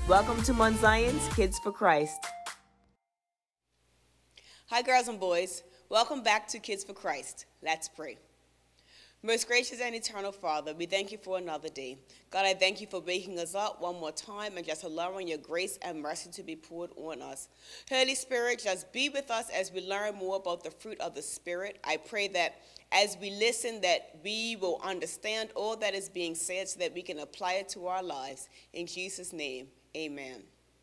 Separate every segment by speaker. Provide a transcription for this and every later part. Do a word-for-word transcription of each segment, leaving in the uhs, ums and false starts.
Speaker 1: Welcome to Mount Zion's Kids for Christ.
Speaker 2: Hi, girls and boys. Welcome back to Kids for Christ. Let's pray. Most gracious and eternal Father, we thank you for another day. God, I thank you for waking us up one more time and just allowing your grace and mercy to be poured on us. Holy Spirit, just be with us as we learn more about the fruit of the Spirit. I pray that as we listen, that we will understand all that is being said so that we can apply it to our lives. In Jesus' name, amen.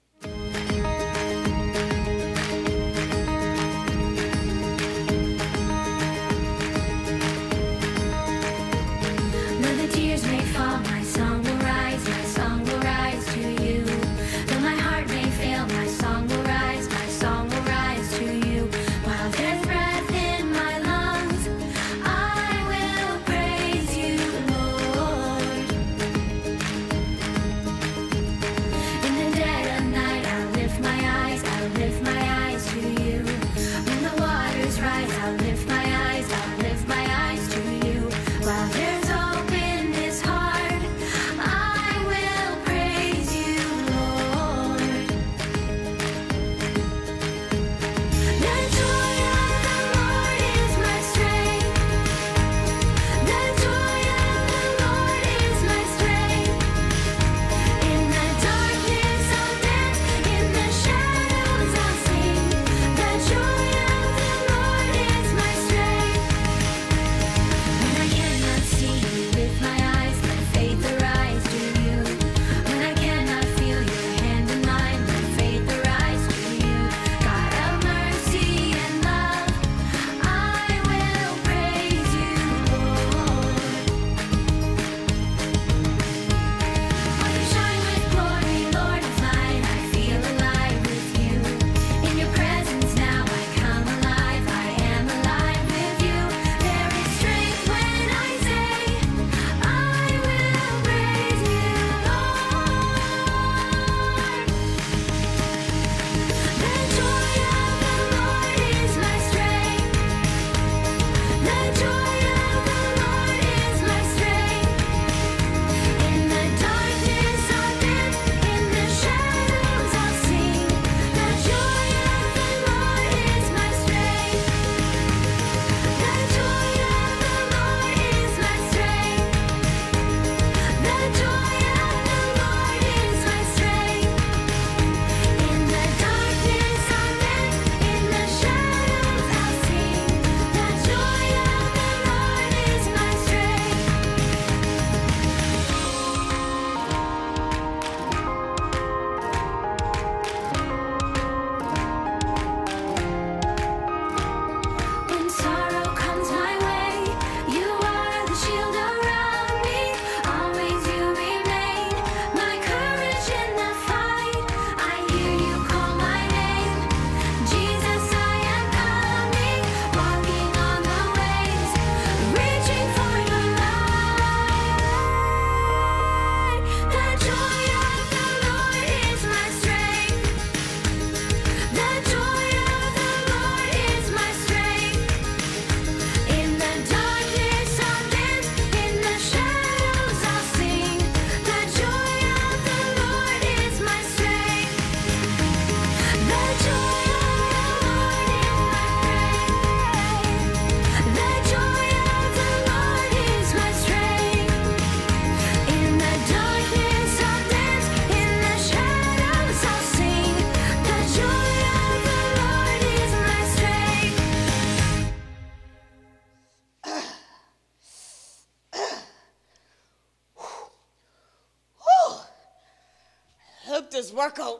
Speaker 2: This workout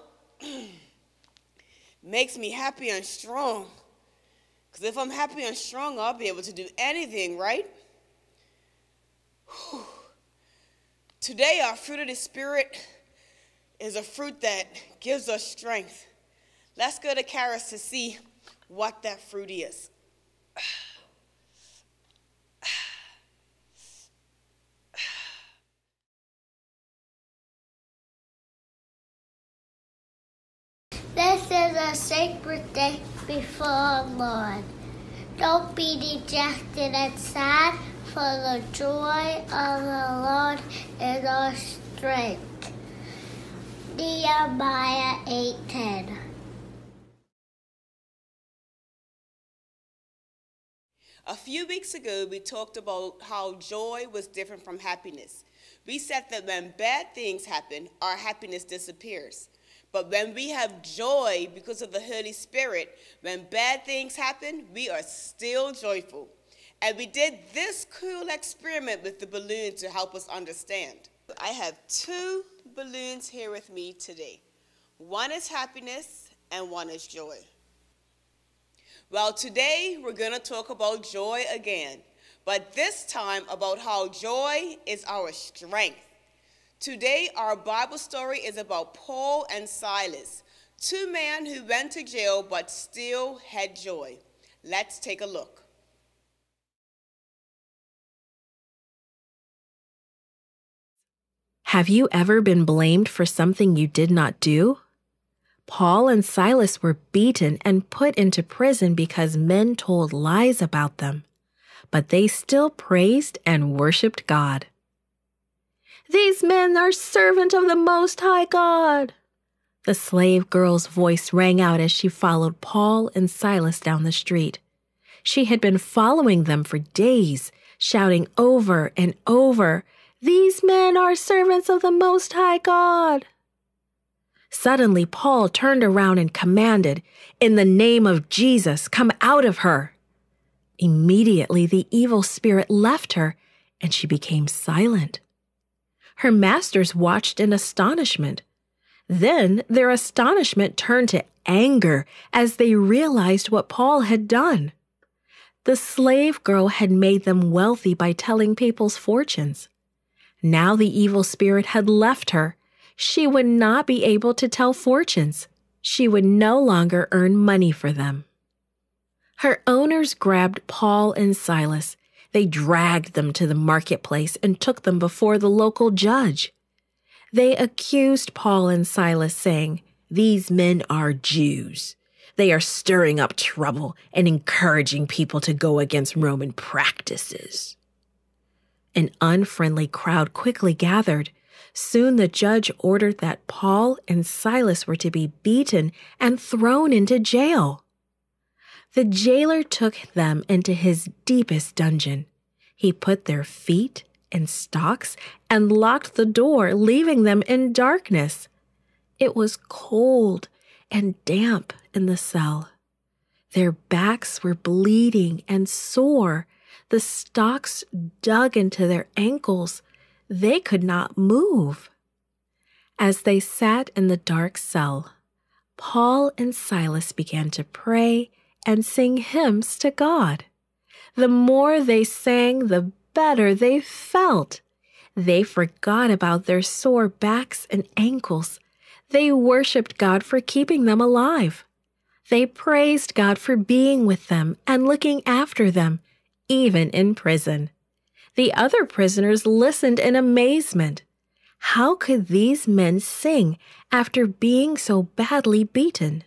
Speaker 2: makes me happy and strong. Because if I'm happy and strong, I'll be able to do anything, right? Whew. Today, our fruit of the Spirit is a fruit that gives us strength. Let's go to Karis to see what that fruit is.
Speaker 3: This is a sacred day before our Lord. Don't be dejected and sad, for the joy of the Lord is our strength. Nehemiah eight ten.
Speaker 2: A few weeks ago, we talked about how joy was different from happiness. We said that when bad things happen, our happiness disappears. But when we have joy because of the Holy Spirit, when bad things happen, we are still joyful. And we did this cool experiment with the balloon to help us understand. I have two balloons here with me today. One is happiness and one is joy. Well, today we're going to talk about joy again, but this time about how joy is our strength. Today our Bible story is about Paul and Silas, two men who went to jail but still had joy. Let's take a look.
Speaker 4: Have you ever been blamed for something you did not do? Paul and Silas were beaten and put into prison because men told lies about them, but they still praised and worshiped God. "These men are servants of the Most High God," the slave girl's voice rang out as she followed Paul and Silas down the street. She had been following them for days, shouting over and over, "These men are servants of the Most High God." Suddenly, Paul turned around and commanded, "In the name of Jesus, come out of her." Immediately, the evil spirit left her, and she became silent. Her masters watched in astonishment. Then their astonishment turned to anger as they realized what Paul had done. The slave girl had made them wealthy by telling people's fortunes. Now the evil spirit had left her. She would not be able to tell fortunes. She would no longer earn money for them. Her owners grabbed Paul and Silas. They dragged them to the marketplace and took them before the local judge. They accused Paul and Silas, saying, "These men are Jews. They are stirring up trouble and encouraging people to go against Roman practices." An unfriendly crowd quickly gathered. Soon the judge ordered that Paul and Silas were to be beaten and thrown into jail. The jailer took them into his deepest dungeon. He put their feet in stocks and locked the door, leaving them in darkness. It was cold and damp in the cell. Their backs were bleeding and sore. The stocks dug into their ankles. They could not move. As they sat in the dark cell, Paul and Silas began to pray and sing hymns to God. The more they sang, the better they felt. They forgot about their sore backs and ankles. They worshiped God for keeping them alive. They praised God for being with them and looking after them, even in prison. The other prisoners listened in amazement. How could these men sing after being so badly beaten?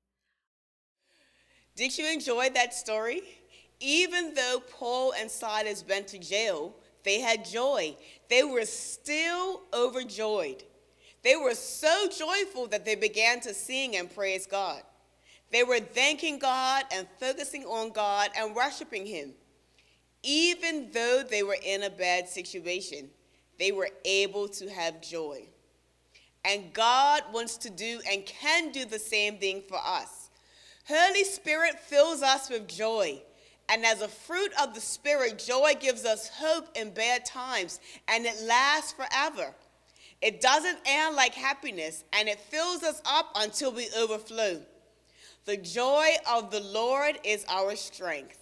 Speaker 2: Did you enjoy that story? Even though Paul and Silas went to jail, they had joy. They were still overjoyed. They were so joyful that they began to sing and praise God. They were thanking God and focusing on God and worshiping Him. Even though they were in a bad situation, they were able to have joy. And God wants to do and can do the same thing for us. Holy Spirit fills us with joy. And as a fruit of the Spirit, joy gives us hope in bad times, and it lasts forever. It doesn't end like happiness, and it fills us up until we overflow. The joy of the Lord is our strength.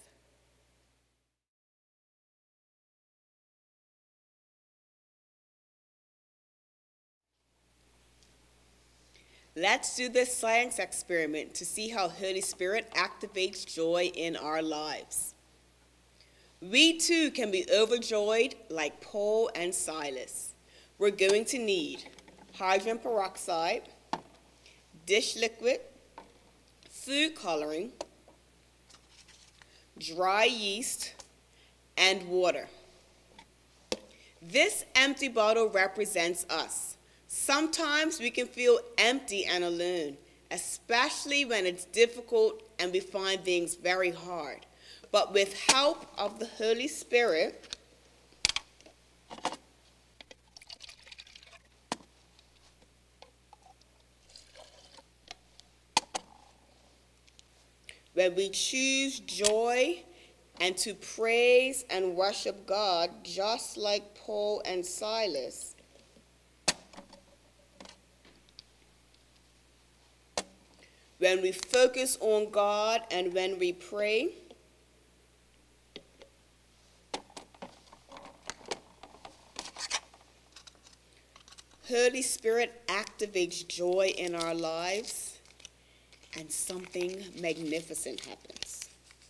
Speaker 2: Let's do this science experiment to see how Holy Spirit activates joy in our lives. We too can be overjoyed like Paul and Silas. We're going to need hydrogen peroxide, dish liquid, food coloring, dry yeast, and water. This empty bottle represents us. Sometimes we can feel empty and alone, especially when it's difficult and we find things very hard. But with help of the Holy Spirit, when we choose joy and to praise and worship God, just like Paul and Silas, when we focus on God and when we pray, Holy Spirit activates joy in our lives, and something magnificent happens.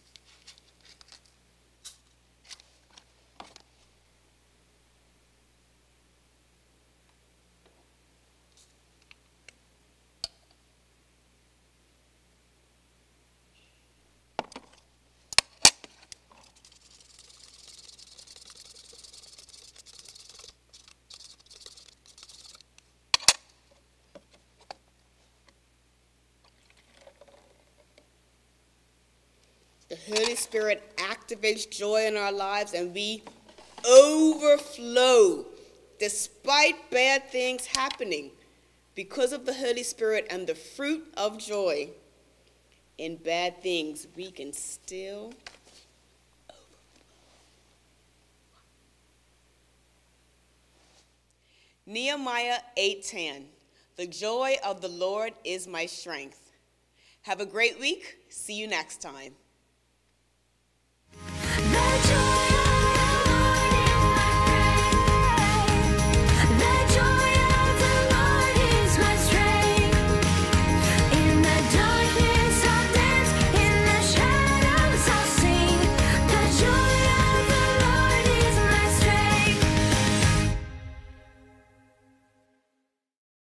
Speaker 2: The Holy Spirit activates joy in our lives, and we overflow despite bad things happening because of the Holy Spirit and the fruit of joy. In bad things, we can still overflow. Nehemiah eight ten. The joy of the Lord is my strength. Have a great week. See you next time.